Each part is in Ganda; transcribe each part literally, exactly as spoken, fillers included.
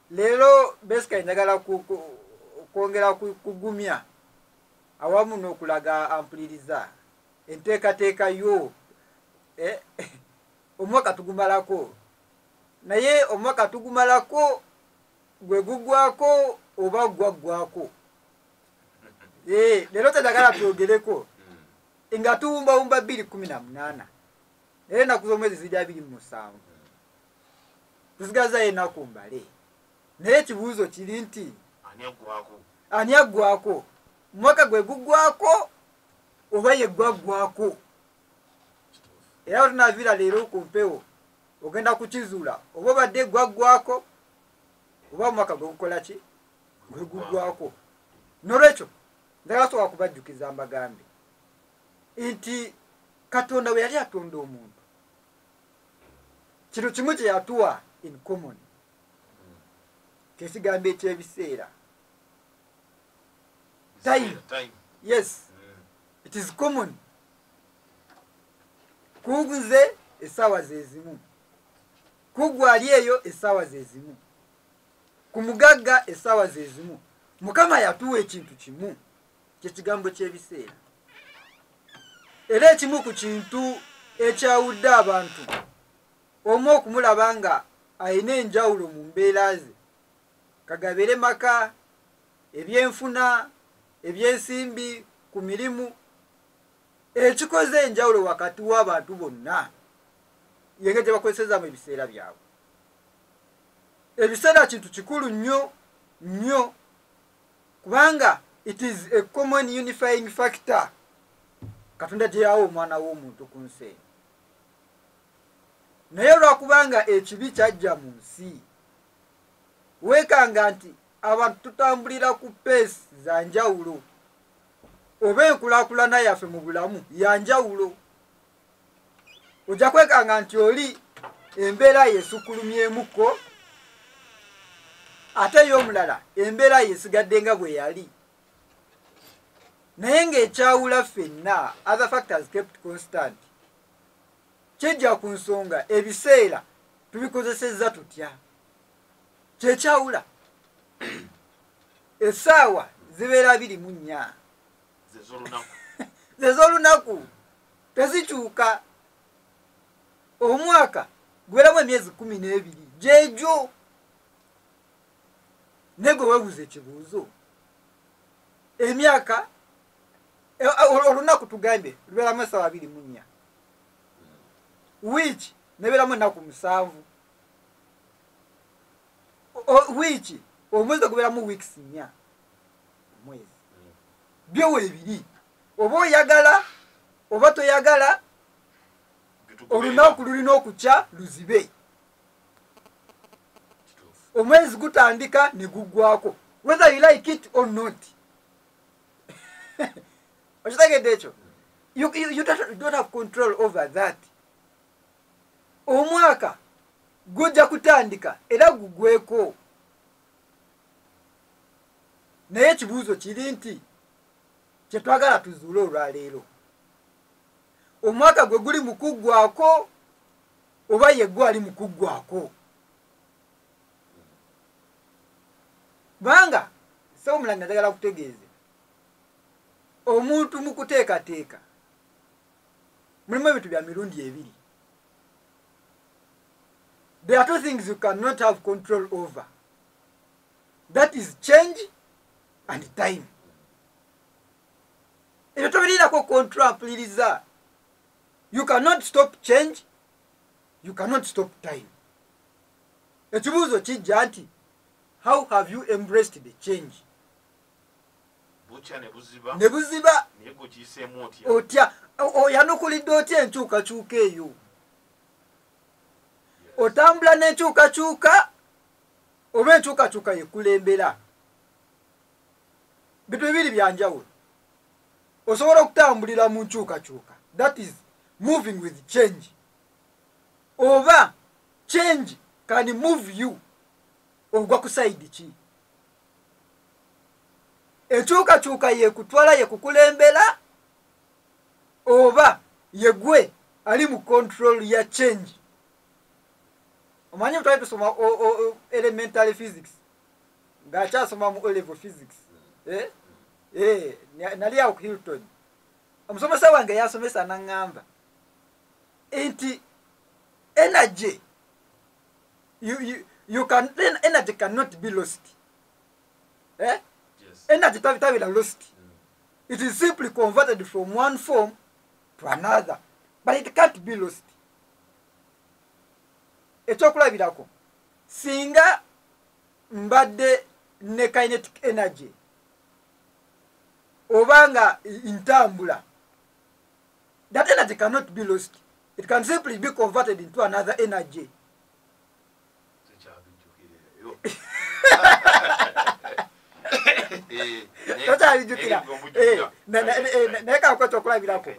lero basically njagala kwongera kugumya awamu n'okulaga ampuliriza enteekateeka yo eh, omwaka tugumalako naye omwaka tugumalako gwe gugwako oba gwaggwako eh, lero tenjagala twogereko nga tuwumbawumba bbiri kumi na munaana naye ennaku z'omwezi zijja abiri mu musanvu tusigaza ennaku mbale naye ekibuuzo kiri nti ani aggwako omwaka gwe guggwako oba ye gwaggwako era tunaviira leero ku mpewo ogenda kukizuula oba obadde gwaggwako oba omwaka gwe gukola ki gwe guggwako nolwekyo njagala sobola kubajjukiza mbagambe nti Katonda bwe yali atonda omuntu kintu kimu kye yatuwa in common kesigambo ekyebiseera time. time yes mm. It is common kuguze essaawa zezimu kugwali eyo essaawa zezimu kumugagga essaawa zezimu Mukama yatuwa ekintu kimu kyekigambo ky'ebiseera era ekimu ku kintu ekyawudde abantu omu okumulaba nga ayina enjawulo mu mbeera ze kagabere maka ebyenfuna ebyensimbi ku mirimu ekikoze enjawulo wakati w'abantu bonna yenge gye bakozesezaamu ebiseera byabwe ebiseera kintu kikulu nnyo nnyo kubanga it is a common unifying factor Katonda gye yawa omwana w'omuntu ku nsi naye olwakubanga ekibi kyajja mu nsi weekanga nti abantu tutambulira ku peesi za njawulo oba enkulaakulana yaffe mu bulamu ya njawulo ojja kwekanga nti oli embeera yeesukkulumyemukko ate y'omulala embeera yeesigadde nga bwe yali naye ng'ekyawula ffenna other factors kept constant kijja ku nsonga ebiseera tubikozesezza tutya kyekyawula essaawa zibeera abiri mu nnya zez'olunaku tezikyuka omwaka gubeeramu emyezi kumi n'ebiri gyegyo ne gwe weebuza ekibuuzo emyaka olunaku tugambye lubeeramu essaawa abiri mu nnya wiiki nebeeramu ennaku musanvu wiiki omwezi gubeeramu wiikisi nnya omwezi byo weebiri oba oyagala oba toyagala olunaku lulina okukya luzibe omwezi gutandika ne guggwako whether you like it or not okitegedde ekyo you, you, you don't, don't have control over that omwaka gujja kutandika era gugweko naye ekibuuzo kiri nti kyetwagala tuzuule olwaleero omwaka gwe guli mu kuggwako oba ye gwe ali mu kuggwako banga sewumulange njagala kutegeeze omuntu mu kuteekateeka mulimu ebintu bya mirundi ebiri. There are two things you cannot have control over. That is change and time. If you don't control, please, you cannot stop change. You cannot stop time. Ekibuuzo kijja nti, how have you embraced the change? Bucha ne buziba. Ne buziba. Ne gokiseemu otya. Otya. Oyanukulidde otya enkyukakyuka eyo. Otambula n'enkyukakyuka oba enkyukakyuka yekulembera. Bintu bibiri byanjawulo. Osobola okutambulira mu nkyukakyuka. That is moving with change. Oba change can move you ogwa ku side ki. Enkyukakyuka yekutwala yekukulembera oba yegwe ali mu control ya change. omanyi mutwali tusoma elementary physics ng'akyasoma mu O-level physics eh? Eh, nali awo ku Hilton omusomesa wange yasomesa naŋŋamba nti energy you, you, you can, energy cannot be lost eh? Yes. Energy tabira lost mm. It is simply converted from one form to another but it can't be lost. Ekyokulabirako singa mbadde ne kinetic energy obanga intambula, that energy cannot be lost. It can simply be converted into another energy. tokyabijjukira naye kakwata okulabirako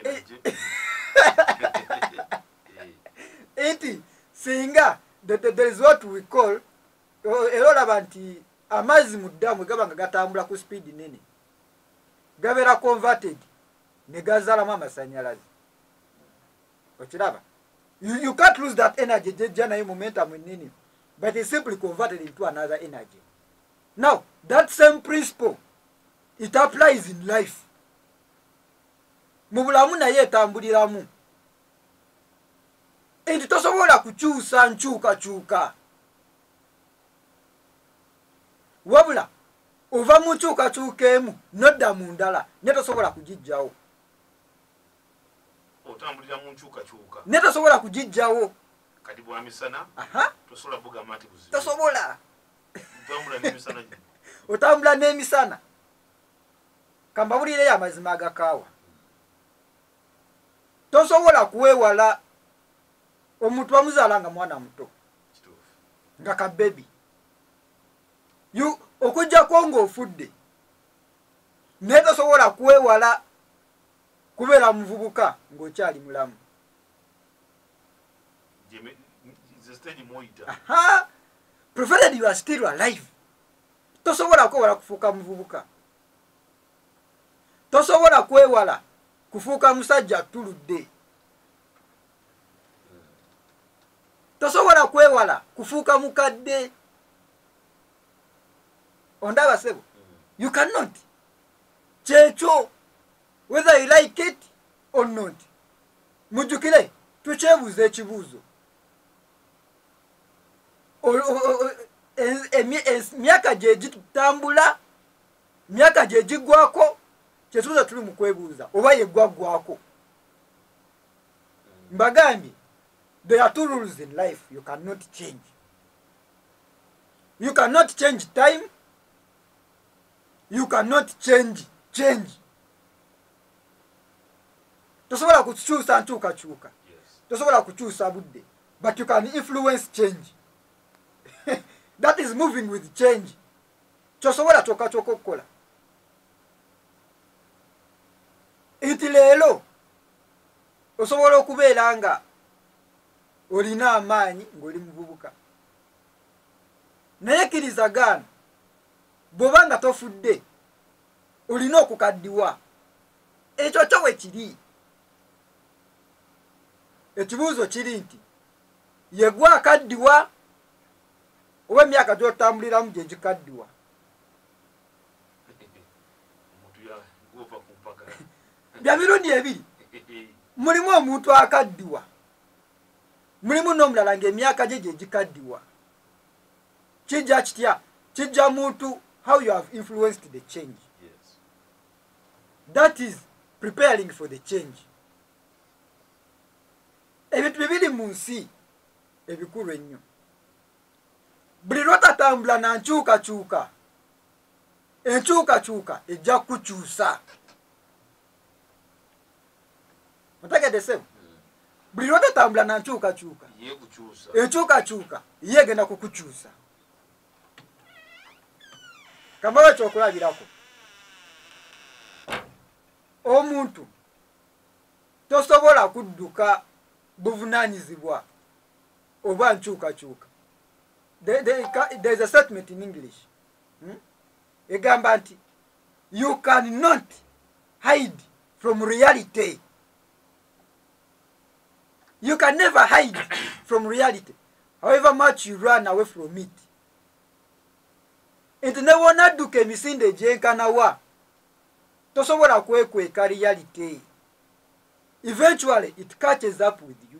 nti singa there is what we call era olaba nti amazzi mu ddamu gaba nga gatambula ku speed nene gabeera converted ne gazaalamu amasanyalaze okiraba you, you can't lose that energy jejja naye momentum nini but it's simply converted into another energy. Now that same principle it applies in life. Mu bulamu naye etambuliramu nti tosobola kukyusa nkyukakyuka wabula ova mu nkyukakyuka emu nodda mu ndala ne tosobola kugijjawo otambulira mu nkyukakyuka ne tosobola kugijjawo kati bwa misana tosobola buga mati kuzibu tosobola otambula n'emisana otambula n'emisana kambabulire amazima agakaawa tosobola kuweewala omuntu bamuzaala nga mwana muto nga kabebi okujjako ng'ofudde naye tosobola kuweewala kubeera muvubuka ng'okyali mulamu. Aha, provided you are still alive, tosobola kwewala kufuuka muvubuka, tosobola kwewala kufuuka musajja tuludde, tosobola kwewala kufuuka mukadde. Ondaba sebo, you cannot. Kyekyo whether you like it or not, mujjukire tukyebuuza ekibuuzo. Emyaka gye gitambula, myaka gye giggwako, kyetuuza tuli mu kwebuuza oba yeggwaggwako. Mbagambye, there are two rules in life you cannot change. You cannot change time. You cannot change change. Tosobola kukyusa nkyukakyuka, tosobola kukyusa budde, but you can influence change. That is moving with change. Kyosobola kyokka kyokka okukola. Nti leero osobola okubeera nga olina amaanyi ng'oli muvubuka, naye kkiriza gaana bw'oba nga tofudde olina okukaddiwa. Ekyo kyo we kiri. Ekibuuzo kiri nti yegwa akaddiwa oba emyaka gy'otambuliramu gye gikaddiwa. Bya mirundi ebiri. Mulimu omuntu akaddiwa, mulimu n'omulala ng'emyaka gye gye gikaddiwa. Kijja kitya? Kijja muntu how you have influenced the change. Yes. That is preparing for the change. Ebintu bibiri mu nsi ebikulu ennyo. Buli lw'otatambula na nkyukakyuka, enkyukakyuka ejja kukyusa. Otegedde sebo? Buli lw'otatambula na nkyukakyuka, enkyukakyuka ye egenda kukukyusa. Kamala ekyokulabirako, omuntu tosobola kudduka buvunaanyizibwa oba nkyukakyuka. There is a statement in English hmm? egamba nti you cannot hide from reality. You can never hide from reality. however much you run away from it. Nti ne wonadduka emisinde gyenkanawa tosobola kwekweka reality. Eventually it catches up with you.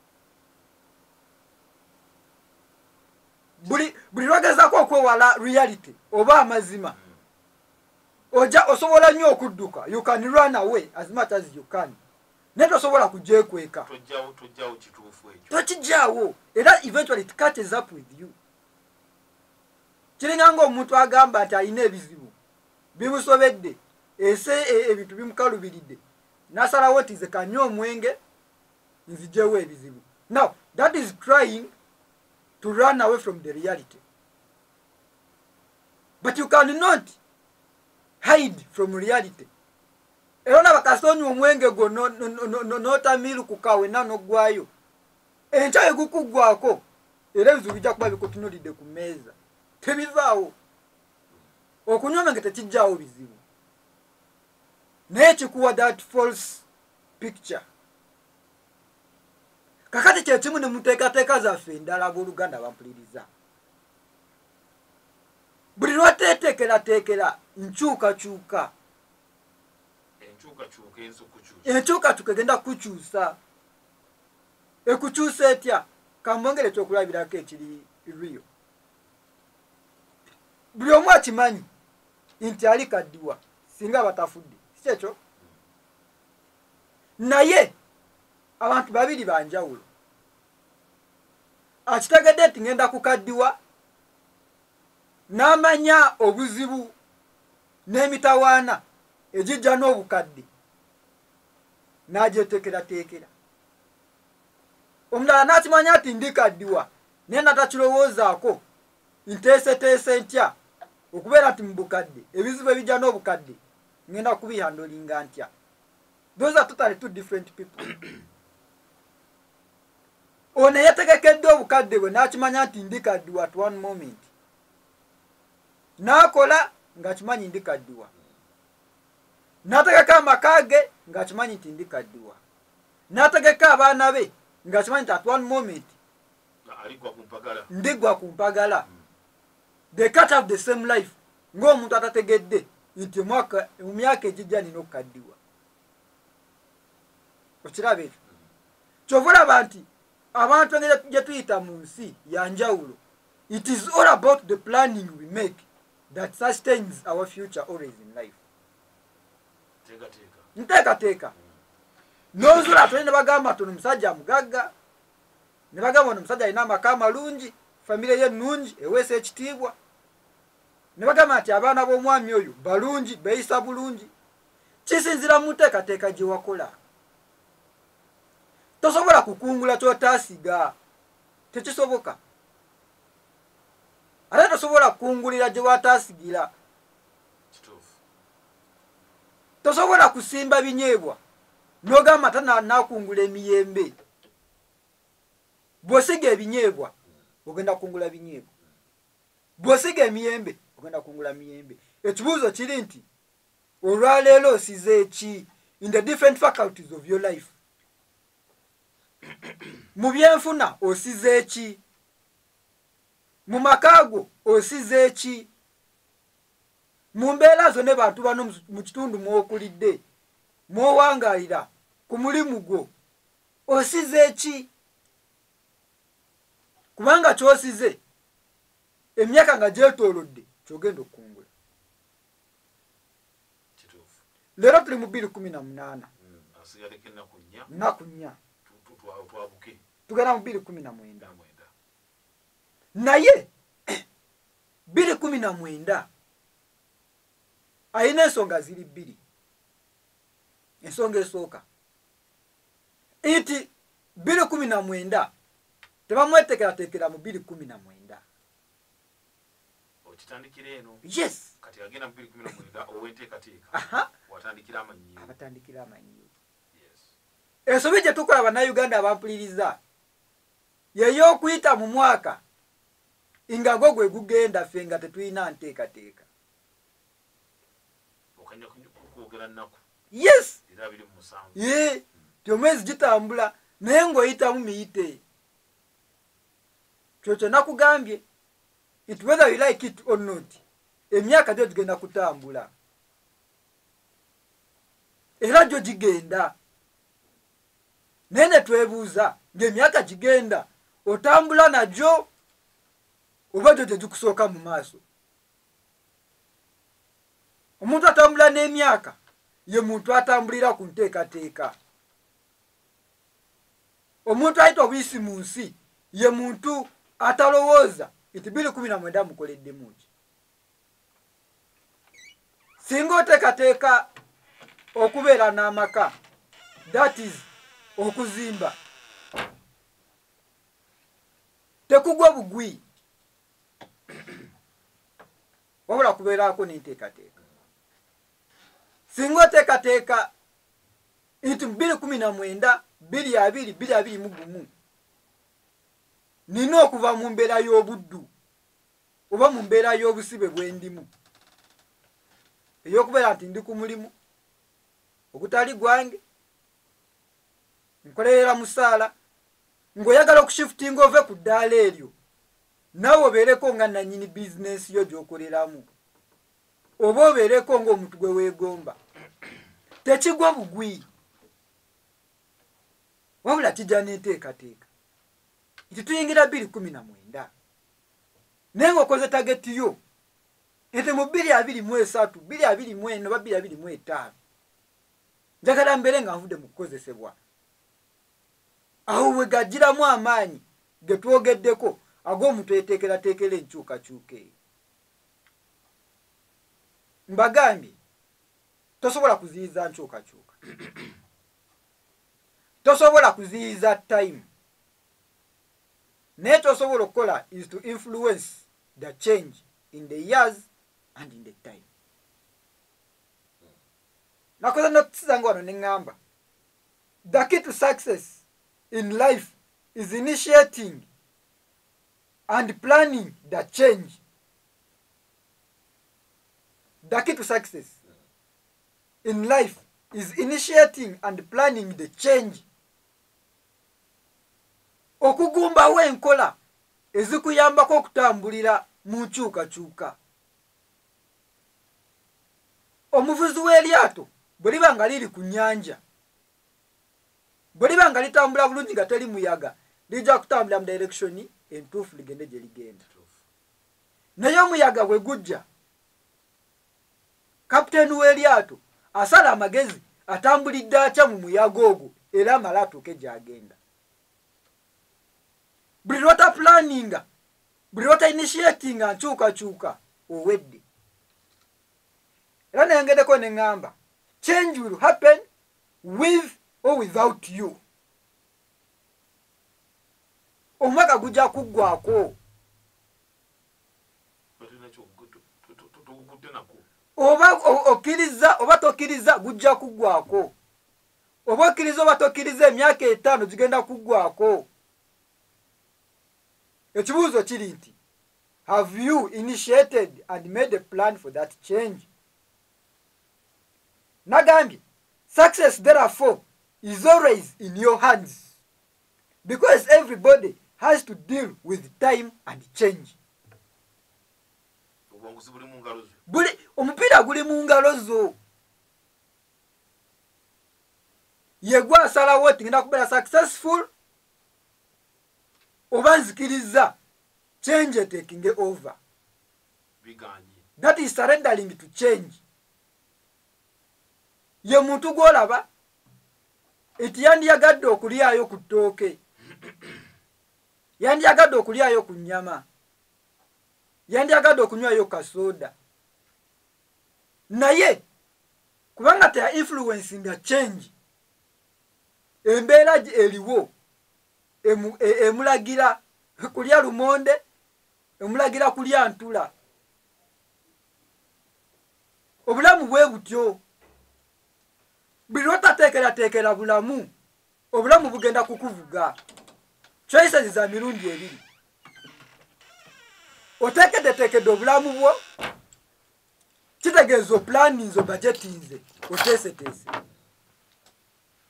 Buli buli lwagezaako okwewala reality oba amazima oja osobola nnyo okudduka. You can run away as much as you can. Ne tosobola kugyekweka. Tojjawo tojjawo kituufu ekyo. Tokijjaawo. Era eventually it catches up with you. Kiringa ng'omuntu agamba nti alina ebizibu bimusobedde ese ebintu bimukalubiridde nasalawo nti nze kanywa omwenge nzijewo ebizibu. Now that is trying to run away from the reality, but you cannot hide from reality. Erona bakasonyi omwenge go no no no no notamiru kukawe nano gwayo encha egukugwako era ebizibu bijja kuba bikutunulidde ku mmeeza tebivaawo. Okunywa omwenge tekijjaawo bizibu naye kikuwa that false picture. Kakati kyekimu ne muteekateeka zaffe endala abooluganda bampuliriza. Buli lwateeteekerateekera nkyukakyuka. Enkyukakyuka enso kukyusa. Enkyukakyuka egenda kukyusa. Ekukyusa etya? Kambongere ekyokulabirako ekiri real. Buli omu akimanyi nti ali kaddiwa singa batafudde. Si ekyo? Naye abantu babiri banjawulo. Akitegedde nti ngenda kukaddiwa n'amanya obuzibu n'emitawaana egijja n'obukadde n'agyeteekerateekera. Omulala n'akimanya nti ndi kaddiwa naye natakirowoozaako nteeseteese ntya okubeera nti mu bukadde ebizibu ebijja n'obukadde ngenda kubihandolinga ntya. Those are totally two different people. Ono yetegekedde obukadde bwe n'akimanya nti ndi kaddiwa at one moment. N'akola ng'akimanyi ndi kaddiwa. N'ategeka amaka ge ng'akimanyi nti ndi kaddiwa. N'ategeka abaana be ng'akimanyi nti at one moment ndigwa ku mpagala. They can't have the same life. Ng'omuntu atategedde nti mu myaka egijja nina okukaddiwa. Okiraba ekyo? Kyova olaba nti abantu gye tuyita mu nsi yanjawulo. It is all about the planning we make that sustains our future always in life. Nteekateeka. N'ozula tuli ne bagamba tono musajja mugagga. Ne bagamba ono musajja alina amaka amalungi, famire ye nnungi, eweesa ekitiibwa. Ne bagamba nti abaana b'omwami oyo balungi, beeyisa bulungi. Kisinzira mu nteekateeka gye wakola. Tosobola kukungula ky'otaasiga. Tekisoboka. Ate tosobola kukungulira gye wataasigira. Tosobola kusimba binyeebwa n'ogamba tana nakungula emiyembe. Bw'osiga ebinyeebwa ogenda kungula binyeebwa. Bw'osiga emiyembe ogenda kungula miyembe. Ekibuuzo kiri nti olwaleero osize eki in the different faculties of your life. Mu byenfuna osize eki? Mu makaago osize eki? Mu mbeera zo ne bantu bano mu kitundu mw'okulidde mw'owangaalira ku mulimu gwo osize eki? Kubanga ky'osize emyaka nga gyetoolodde ky'ogenda okukungula. Leero tuli mu bbiri kumi na munaana. Nnaku nnya. Tugenda mu bbiri kumi na mwenda. Naye bbiri kumi na mwenda ayina ensonga ziri bbiri. Ensonga esooka nti bbiri kumi na mwenda tebamwetekerateekera mu bbiri kumi na mwenda. Okitandikira eno. Yes. Kati agenda mu bbiri kumi na mwenda owenteekateeka. Watandikira amanyiiro. Abatandikira amanyiiro. Yes. Ensobi gye tukola bannayuganda abampuliriza y'ey'okuyita mu mwaka nga gwo gwe gugenda ffe nga tetulina nteekateeka. Okanya kwogera nnaku. Yes. Era biri mu musanvu. Ye, omwezi gitambula naye ng'oyitamu miyite. Chocho nakugambye, it whether you like it or not, emyaka gyo gigenda kutambula. Era gyo gigenda. Nene twebuuza, ng'emyaka gigenda, otambula nagyo, oba gyo tegikusooka mu maaso. Omuntu atambula n'emyaka, ye muntu atambulira ku nteekateeka. Omuntu ayita obuyisi mu nsi, ye muntu atalowooza iti bbiri kumi na mwenda mukoleddemu ki. Singa oteekateeka okubeera n'amaka, that is okuzimba, tekugwa bugwi, wabula kubeerako n'enteekateeka. Singa oteekateeka nti bbiri kumi na mwenda bbiri abiri bbiri abiri mu gumu nina okuva mu mbeera y'obuddu oba mu mbeera y'obusibe bwendimu ey'okubeera nti ndi ku mulimu ogutali gwange, nkolerera musaala, ng'oyagala okushifutinga ove ku ddaala eryo, naawe obeereko nga nannyini bizinensi yo gy'okoleramu, oba obeereko ng'omuntu gwe weegomba. Tekigwa bugwi, wabula kijja n'enteekateeka. Nti tuyingira bbiri kumi na mwenda. Naye ng'okoze tageti yo, ente mu bbiri abiri mu esatu, bbiri abiri mu ena oba bbiri abiri mu etaano, njagala mbeere nga nvudde mu kukozesebwa. Awo we gajjiramu amaanyi ge twogeddeko ag'omuntu eyeteekerateekera enkyukakyuka eyo. Mbagambye, tosobola kuziyiza nkyukakyuka. Tosobola kuziyiza time. Naye tosobola okukola is to influence the change in the years and in the time. Nakoza notisanga wano nengamba, the key to success in life is initiating and planning the change. The key to success in life is initiating and planning the change. Okugumbawo enkola ezikuyambako okutambulira mu nkyukakyuka. Omuvuzi w'eryato bwe liba nga liri ku nnyanja, bwe liba nga litambula bulungi nga teri muyaga, lijja kutambula mu direction entuufu ligende gye ligenda. Naye omuyaga bwe gujja, kapiteeni w'eryato asala amagezi atambulidde atya mu muyaga ogwo era amala atuuke gy'agenda. Buli lwota planninga, buli lwota initiatinga nkyukakyuka, owedde. Era nengedeko ne ngamba, change will happen with or without you. Omwaka gujja kuggwako. Oba okkiriza oba tokkiriza gujja kuggwako. Oba okkiriza oba tokkiriza emyaka etaano gigenda kuggwako. Ekibuuzo kiri nti, have you initiated and made a plan for that change? Nagambye, success therefore is always in your hands, because everybody has to deal with time and change. Buli omupiira guli mu ngalo zo. Ye gwe asalawo oti ngenda kubeera successful, oba nzikiriza change taking over. That is surrendering to change. Ye muntu gwolaba eti yandiyagadde okulyayo ku ttooke, yandiyagadde okulyayo ku nnyama, yandiyagadde okunywayo kasooda, naye kubanga teya influencing the change, embeera eriwo emulagira kulya lumonde, emulagira kulya ntula. Obulamu bwe butyo. Buli lwotateekerateekera bulamu, obulamu bugenda kukuvuga. Choices za mirundi ebiri. Oteekeddeteekedde obulamu bwo, kitegeeza oplaninze obudgetinze, oteeseteese.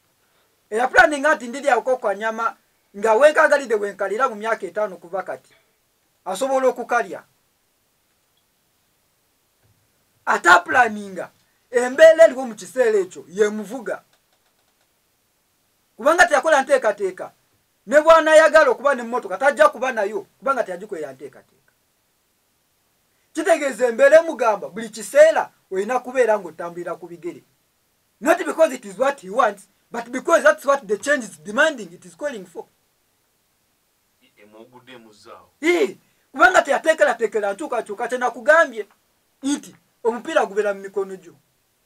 Eya planning nti ndiri akoko kwa nyama nga wenkaagalidde wenkalira mu myaka etaano kuva kati. asobola okukalya ataplaninga embeera eriwo mu kiseera ekyo yemuvuga kubanga teyakola nteekateeka ne bw'anaayagala okuba n'emmotoka tajja kuba nayo kubanga teyagikolera nteekateeka. Kitegeeza embeera emugamba buli kiseera olina kubeera ng'otambulira ku bigere, not because it is what he wants but because that's what the change is demanding, it is calling for. Ii kubanga teyateekerateekera nkyukakyuka kye nakugambye nti omupiira gubeera mu mikono gyo.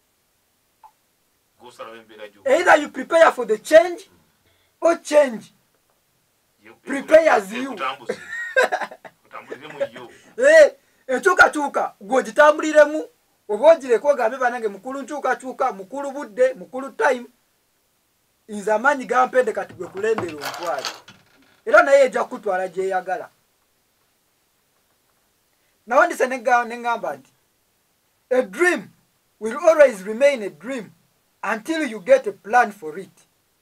Either you prepare for the change or change prepares you. Eh, enkyukakyuka gw'ogitambuliremu oba ogireko ogambe banange mukulu nkyukakyuka, mukulu budde, mukulu time, nze amaanyi gampende kati gwe kulembera ontwale. Era naye ejja kutwala gyeyagala. Nawandise neŋŋamba nti a dream will always remain a dream until you get a plan for it.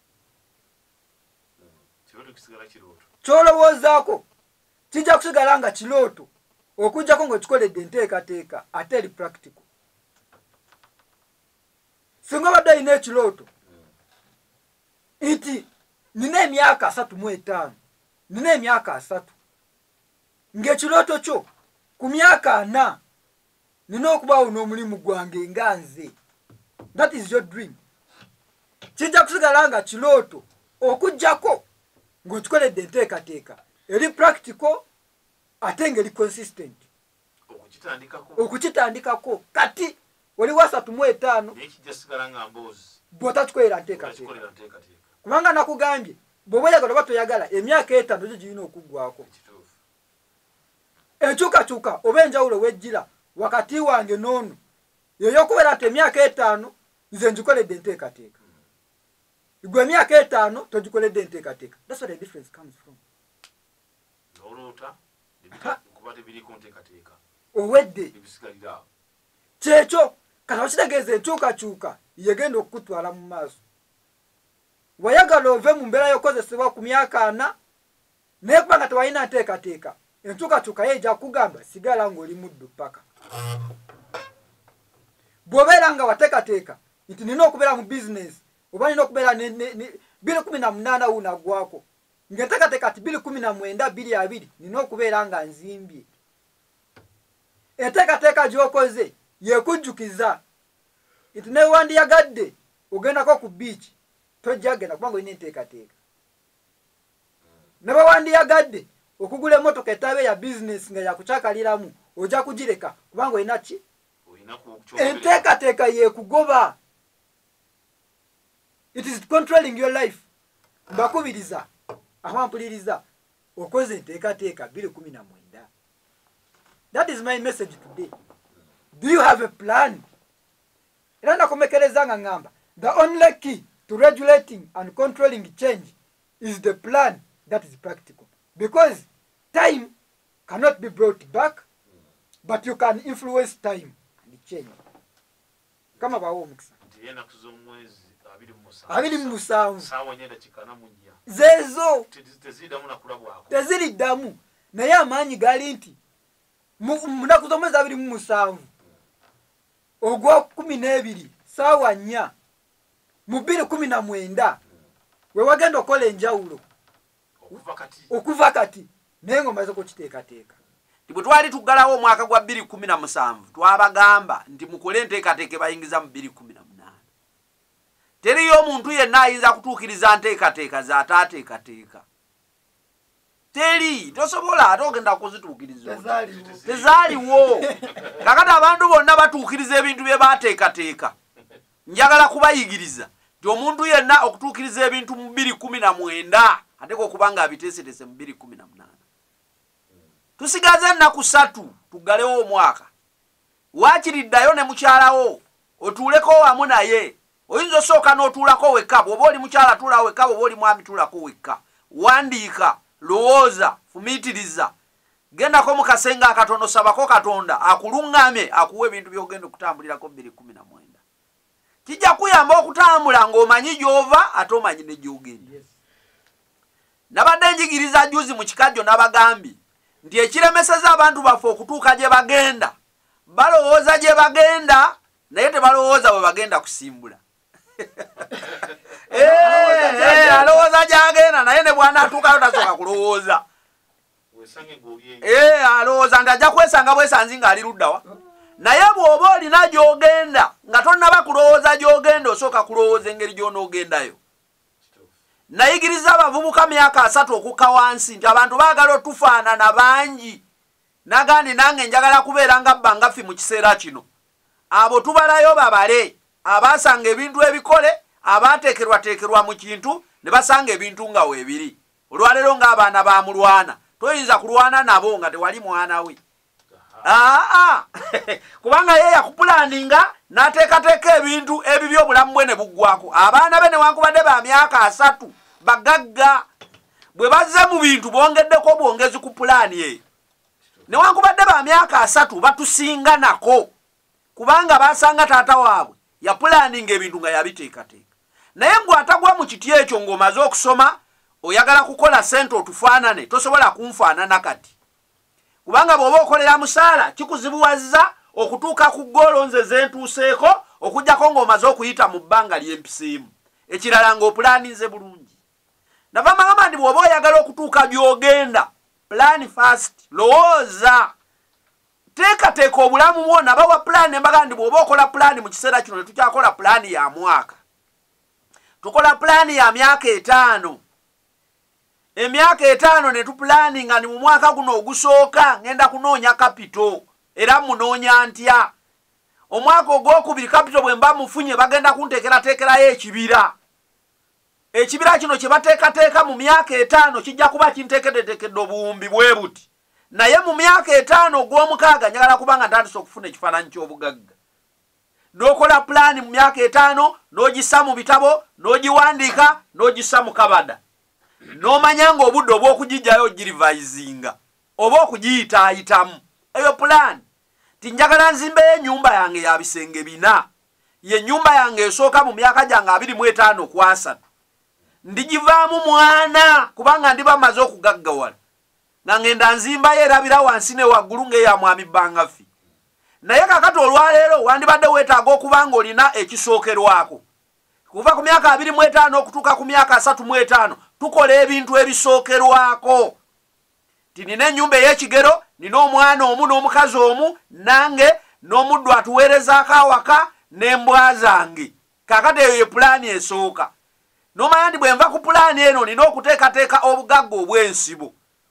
Kyolowoozaako kijja kusigala nga kirooto okujjako ng'okikoledde enteekateeka ate eri practical. Singa obadde olina ekirooto nti nina emyaka asatu mu etaano, nina emyaka asatu, ng'ekirooto kyo ku myaka ana nina okubaawo n'omulimu gwange nga nze, that is your dream. Kijja kusigala nga kirooto okujjako ng'okikoledde enteekateeka eri practical ate ng'eri consistent okukitandikako. Kati waliwo asatu mu etaano bw'otakikolera nteekateeka, kubanga nakugambye bw'oba oyagala oba toyagala emyaka etaano gyo girina okuggwako. Enkyukakyuka oba enjawulo wejjira wakati wange n'ono y'eyokubeera nti emyaka etaano nze ngikoledde enteekateeka, gwe emyaka etaano togikoledde enteekateeka. That's where the difference comes from. Owedde kyekyo kati okitegeeza enkyukakyuka yegenda okukutwala mu maaso. Wayagala ove mu mbeera y'okozesebwa ku myaka ana naye kubanga tewalina nteekateeka, enkyukakyuka ye ejja kugamba sigala ng'oli muddu paka. Bw'obeera nga wateekateeka nti nina okubeera mu bizinesi oba nina okubeera bbiri kumi na munaana wunaggwako, ng'enteekateeka ti bbiri kumi na mwenda bbiri abiri nina okubeera nga nzimbye. Enteekateeka gy'okoze yeekujjukiza nti newandiyagadde ogendako ku biiki tojja genda kubanga olina enteekateeka. Ne bwe wandiyagadde okugula emmotoka etabe ya bizinesi nga yakucyakaliramu ojja kugireka kubanga olina ki? Enteekateeka yeekugoba. It is controlling your life. Mbakubiriza abampuliriza okoze enteekateeka bbiri kumi na mwenda. That is my message today. Do you have a plan? Era nakomekereza nga ngamba the only key to regulating and controlling change is the plan that is practical, because time cannot be brought back, but you can influence time and change. Kama bawo omukisa abiri mu musanvu zezo teziriddamu, naye amaanyi gali nti munaku z'omwezi abiri mu musanvu ogwa kumi n'ebiri saawa nnya mu bbiri kumi na mwenda we wagenda okola enjawulo okuva kati naye ng'omaze kukiteekateeka. Bwe twali tuggalawo omwaka gwa bbiri kumi na musanvu twabagamba nti mukole enteekateeka bayingiza mu bbiri kumi na munaana. Teriyo omuntu yenna ayinza kutuukiriza nteekateeka zaataateekateeka. Teri, tosobola ate ogenda kuzituukiriza. Tezaaliwo. Kakati abantu bonna batuukiriza ebintu bye baateekateeka. Njagala kubayigiriza nti omuntu yenna okutuukiriza ebintu mu bbiri kumi na mwenda ate okubanga abiteesetese mu bbiri kumi na munaana. Tusigaze ennaku ssatu tuggalewo omwaka. Waakiriddayo ne mukyalawo otuuleko wamu naye. Oyinza osooka n'otuulako wekka, bw'oba oli mukyala tuulawo wekka, bw'oba oli mwami tuulako wekka. Wandiika, lowooza, fumiitiriza. Gendako mu kasenga akatono, sabako Katonda akuluŋŋame akuwa ebintu by'ogenda okutambulirako bbiri kumi na mwenda. Kijja kuyamba okutambula ng'omanyi gy'ova ate omanyi ne gy'ogenda. Nabadde njigiriza juzi mu kikajjo n'abagambi nti ekiremeseza abantu baffe okutuuka gye bagenda balowooza gye bagenda naye tebalowooza bwe bagenda kusimbula. Alowooza gyagenda naye ne bw'anaatuukayo tasooka kulowooza. Alowooza nti ajja kwesanga bwesanzi ng'ali luddawa. Naye bw'oba olina gy'ogenda nga tonnaba kulowooza gy'ogenda osooka kulowooza engeri gy'onoogendayo. Nayigiriza abavubuka myaka asatu okukka wansi nti abantu baagala otufaanana bangi. Nagandi nange njagala kubeera nga Bangaffi mu kiseera kino. Abo tubalayo babale abaasanga ebintu ebikole abaateekerwateekerwa mu kintu ne basanga ebintu nga weebiri. Olwaleero ng'abaana baamulwana toyinza kulwana nabo nga tewali mwana we. Aa kubanga ye yakupulaninga n'ateekateeka ebintu ebibyo obulamu bwe ne buggwako. Abaana be newankubadde ba myaka asatu bagagga bwe bazze mu bintu bongeddeko bwongezi ku pulaani eyo. Newankubadde ba myaka asatu batusinga nako kubanga basanga taata waabwe yapulaninga ebintu nga yabiteekateeka. Naye gwe atagwa mu kiti ekyo ng'omaze okusoma oyagala kukola sente otufaanane tosobola kunfaanana kati. Kubanga bw'oba okolera musaala kikuzibuwazza okutuuka ku ggoolo nze zentuuseeko okujjako ng'omaze okuyita mu bbanga ly'empiseemu. Ekirala ng'opulaninze bulungi. Nava magamba nti bw'oba oyagala okutuuka by'ogenda plan first, lowooza. Teekateeka obulamu bwo nabawa plan embaga ndi bw'oba okola plan mu kiseera kino ne tukyakola plan ya mwaka. Tukola plan ya myaka etaano. Emyaka etaano ne tupulaninga ni mu mwaka guno ogusooka ngenda kunoonya kapito era munoonya ntya. Omwaka ogwokubiri kapito bwe mba mufunye bagenda kunteekerateekerayo ekibira. Ekibira kino kye bateekateeka mu myaka etaano kijja kuba kinteekeddeteekedde obuwumbi bwe buti. Naye mu myaka etaano ogw'omukaaga njagala kubanga ntandise okufuna ekifaananyi ky'obugagga. N'okola pulaani mu myaka etaano n'ogissa mu bitabo n'ogiwandiika n'ogissa mu kabada. N'omanya ng'obudde oba okugijjayo ogirivayizinga oba okugiyitaayitamu. Eyo pulaani ti njagala nzimbeyo ennyumba yange ya bisenge bina. Ye ennyumba yange esooka mu myaka gyange abiri mu etaano ku asatu. Ndigivaamu mwana kubanga ndiba maze okugaggawala. Na ngenda nzimbayo erabira wansi ne waggulu ng'eya mwami Bangaffi. Naye kakati olwaleero wandibadde weetaaga okuba ng'olina ekisookerwako. Kuva ku myaka abiri mu etaano okutuuka ku myaka asatu mu etaano tukola ebintu ebisookerwako. Ti nina ennyumba ey'ekigero, nina omwana omu n'omukazi omu, nange n'omuddu atuweerezaako awaka n'embwa zange. Kakati eyo ye pulaani esooka. N'omanya nti bwe nva ku pulaani eno nina okuteekateeka obugagga obw'ensibo.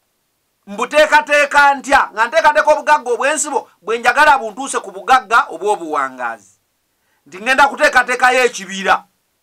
Mbuteekateeka ntya nga nteekateeka obugagga obw'ensibo bwe njagala buntuuse ku bugagga obw'obuwangaazi. Nti ngenda kuteekateekayo ekibira.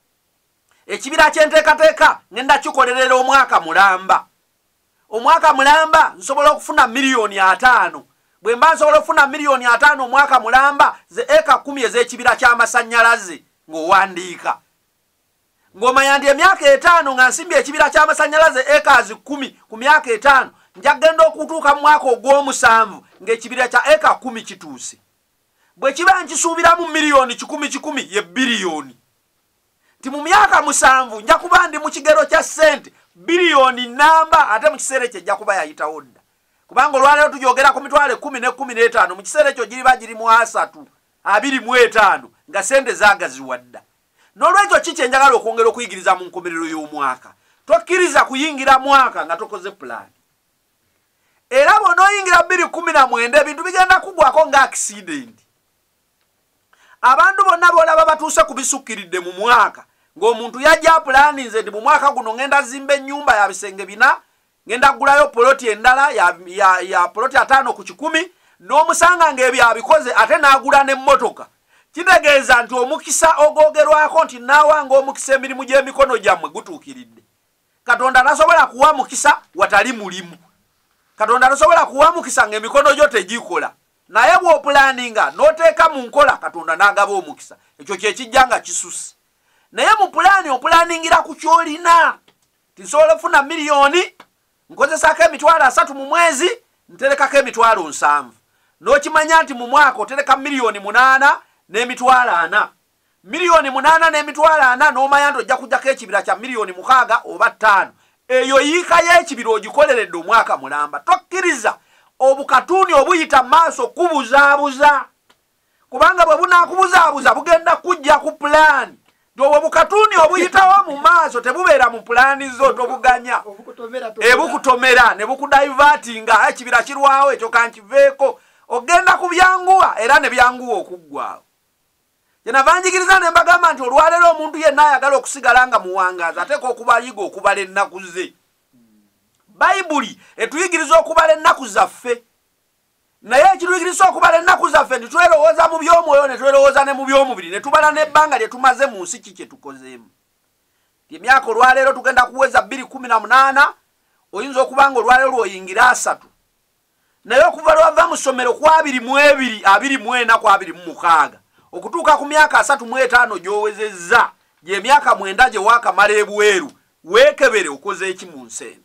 Ekibira kye nteekateeka ngenda kikolerera omwaka mulamba. Omwaka mulamba nsobola okufuna miliyoni ataano. Bwe mba nsobola okufuna miliyoni ataano omwaka mulamba ze eka kumi ez'ekibira ky'amasannyalaze ng'owandiika. Ng'omanya nti emyaka etaano nga nsimbye ekibira ky'amasannyalaze ekazi kumi ku myaka etaano nja kugenda okutuuka mu mwaka ogw'omusanvu ng'ekibira kya eka kumi kituuse. Bwe kiba nkisuubiramu miliyoni kikumi kikumi ye biliyoni. Ti mu myaka musanvu nja kuba ndi mu kigero kya ssente biliyoni namba ate mu kiseera ekyo ejja kuba yayitawo dda. Kubanga olwaleero tugyogera ku mitwalo ekkumi n'ekkumi n'etaano mu kiseera ekyo giriba giri mu asatu abiri mu etaano nga ssente zaagaziwa dda. N'olwekyo ki kye njagala okwongera okuyigiriza mu nkomerero y'omwaka. Tokkiriza kuyingira mwaka nga tokoze pulaani. Era bw'onooyingira bbiri kumi na mwenda ebintu bigenda kugwako nga accident. Abantu bonna b'olaba batuuse ku bisukkiridde mu mwaka ng'omuntu yajja apulaaninze nti mu mwaka guno ngenda zimba ennyumba ya bisenge bina, ngenda kugulayo poloti endala ya, ya, ya poloti ataano ku kikumi, n'omusanga ng'ebyo abikoze ate n'agula n'emmotoka. Kitegeeza nti omukisa ogwogerwako nti naawanga omukisa emirimu gy'emikono gyammwe gutuukiridde. Katonda tasobola kuwa mukisa watali mulimu. Katonda tasobola kuwa mukisa ng'emikono gyo tegikola. Naye bw'opulaaninga n'oteeka mu nkola Katonda n'agaba omukisa. Ekyo kye kijja nga kisusse. Naye mu pulaani opulaaningira ku ky'olina. Tinsobola ofuna miliyoni nkozesaako emitwalo asatu mu mwezi nterekako emitwalo nsanvu. N'okimanya nti mu mwaka otereka miliyoni munaana n'emitwalo ana. Miliyoni munaana n'emitwalo ana n'omanya nti ojja kujjako ekibira kya miliyoni mukaaga oba ttaano. Eyo yiika y'ekibira ogikoleredde omwaka mulamba. Tokkiriza obukatuni obuyita maaso kubuzaabuza kubanga bwe bunakubuzaabuza bugenda kujja ku pulaani nti obukatuni obuyitawo mu maaso tebubeera mu pulaani zo tobuganya ebukutomera ne bukudaivatinga ekibira kirwawo ekyo kankiveeko ogenda kubyanguwa era ne byanguwa okuggwawo kyenava njigiriza ne mbagamba nti olwaleero omuntu yenna ayagala okusigala nga muwangaazi ateeka okubayiga okubala ennaku ze bayibuli etuyigiriza okubala ennaku zaffe naye ekituyigiriza okubala ennaku zaffe nti twerowooza mu by'omwoyo ne twerowooza ne mu by'omubiri ne tubala n'ebbanga lye tumaze mu nsi ki kye tukozeemu emyaka olwaleero tugenda kuweza bbiri kumi na munaana oyinza okuba nga olwaleero lwoyingira asatu naye okuva lwava mu ssomero ku abiri mu ebiri abiri mu ena ku abiri mu mukaaga okutuuka ku myaka asatu mu etaano gy'owezezza gy'emyaka mwenda gye waakamala ebweru weekebere okoze eki mu nsi eno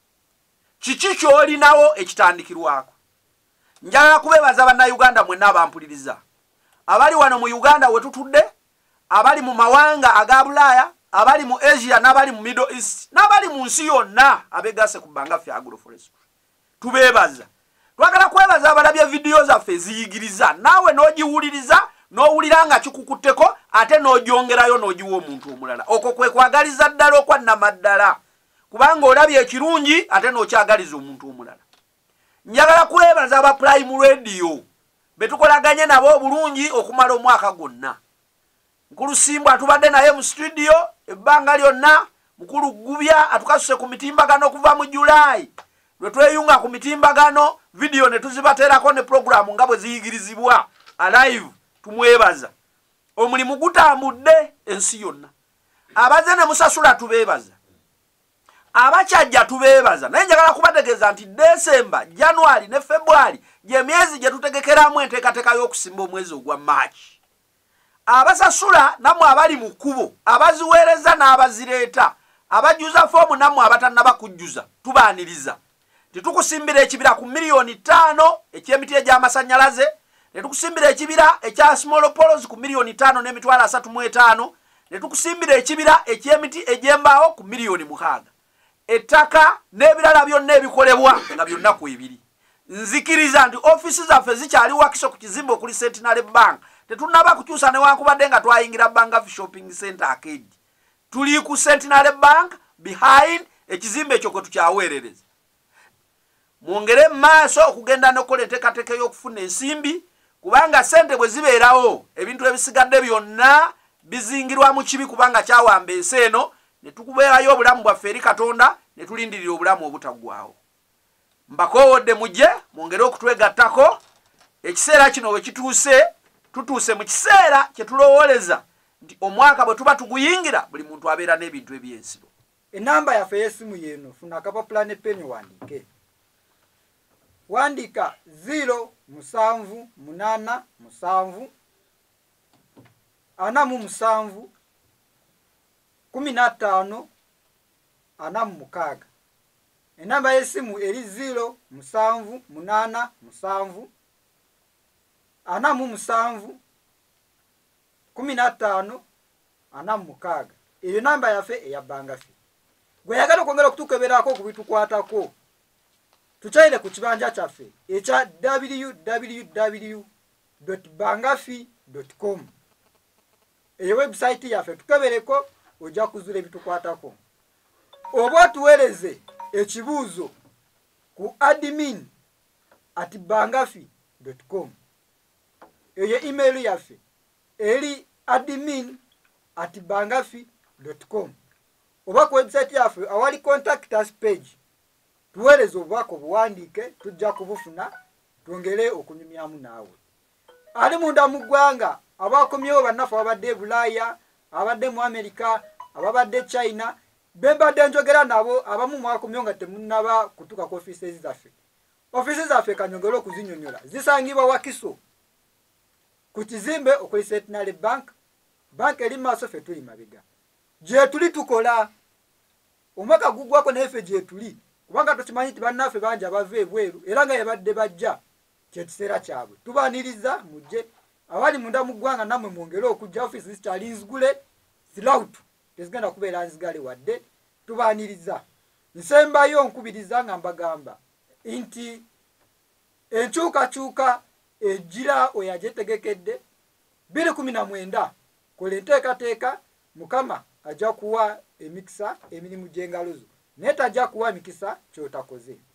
kiki ky'olinawo ekitandikirwako njagala kubeebaza bannayuganda mwenna abampuliriza abali wano mu Uganda we tutudde abali mu mawanga aga Bulaaya abali mu Asia n'abali mu Middle East n'abali mu nsi yonna abeegase ku Bangaffe Agroforestry tubeebaza twagala kwebaza abalabye vidiyo zaffe ziyigiriza naawe n'ogiwuliriza n'owulira nga kikukutteko ate n'ogyongerayo n'ogiwa omuntu omulala okwo kwe kwagaliza ddala okwannamaddala kubanga olabye ekirungi ate n'okyagaliza omuntu omulala njagala kwebaza aba Prime Radio betukolaganye nabo obulungi okumala omwaka gwonna Mukulu Simbu atubadde naye mu studio ebbanga lyonna Mukulu Gubya atukasuse ku mitimbagano kuva mu July lwe tweyunga ku mitimbagano video ne tuzibaterako ne program nga bwe ziyigirizibwa alive tumwebaza omulimu gutambudde ensi yonna abaze ne musasula tubeebaza abakyajja tubeebaza naye njagala kubategeeza nti December, January ne February gye myezi gye tutegekeramu enteekateeka y'okusimba omwezi ogwa March abasasula namwe abali mu kkubo abaziweereza n'abazireeta abajjuza foomu namwe abatannaba kujjuza tubaaniriza tetukusimbira ekibira ku miliyoni ttaano eky'emiti egy'amasannyalaze netukusimbira ekibira ekya small polos ku miliyoni ttaano n'emitwalo asatu mu etaano netukusimbira ekibira eky'emiti egy'embaawo ku miliyoni mukaaga ettaka n'ebirala byonna ebikolebwa nga byonna ku ebiri nzikiriza nti ofiisi zaffe zikyali Wakiso ku kizimbe okuli Centenary Bank tetunaba kukyusa newankubadde nga twayingira Bangaffe Shopping Center Arcade tuli ku Centenary Bank behind ekizimbe ekyo kwe tukyaweerereza mwongere maaso okugenda n'okukola enteekateeka y'okufuna ensimbi kubanga sente bwe zibeerawo ebintu ebisigadde byonna bizingirwa mu kibi kubanga kyawamba ensi eno ne tukubeerayo obulamu bwaffe eri Katonda ne tulindirira obulamu obutaggwaawo mbakoowodde mujje mwongere okutwegattako ekiseera kino we kituuse tutuuse mu kiseera kye tulowooleza nti omwaka bwe tuba tuguyingira buli muntu abeera n'ebintu eby'ensibo enamba yaffe y'essimu yeeno funa akapapula ne peni wandiike wandika zero musanvu munana musanvu ana mu musanvu kumi na ttaano ana mu mukaaga enamba y'essimu eri zero musanvu munana musanvu ana mu musanvu kumi na ttaano ana mu mukaaga eyo namba yaffe eya Bangaffe gwe yagala okwongera okutukeberako ku bitukwatako tukyayire ku kibanja kyaffe ekya w w w dot bangaffe dot com eyo website yaffe tukebereko ojja kuzula ebitukwatako oba tuweereze ekibuuzo ku admin at bangaffe dot com eyo email yaffe eri admin at bangaffe dot com oba ku website yaffe awali contact us page tuweereze obubaka obuwandiike tujja kubufuna twongere okunyumyamu naawe ali munda mu ggwanga abakomyewo bannaffe ababadde e Bulaaya abadde mu America ababadde China bembadde njogera nabo abamu mwakomyewo nga temunnaba kutuuka ku ofiisi zaffe ofiisi zaffe kanyongere okuzinyonyola zisangibwa Wakiso ku kizimbe okuli Centenary Bank bank eri maaso ffe tuli mabega gye tuli tukola omwaka guggwako naye ffe gye tuli kubanga tukimanyi nti bannaffe bangi abava ebweru era nga yabadde bajja kyekiseera kyabwe tubaaniriza mujje abali munda mu ggwanga nammwe mwongere okujja ofiisi zikyali nzigule zilawutu tezigenda kubeera nzigale wadde tubaaniriza nsembayo nkubiriza nga mbagamba nti enkyukakyuka ejjira oyo agyetegekedde bbiri kumi na mwenda kola enteekateeka Mukama ajja kuwa emikisa emirimu gy'engalo zo naye tajja kuwa mikisa kyotakoze.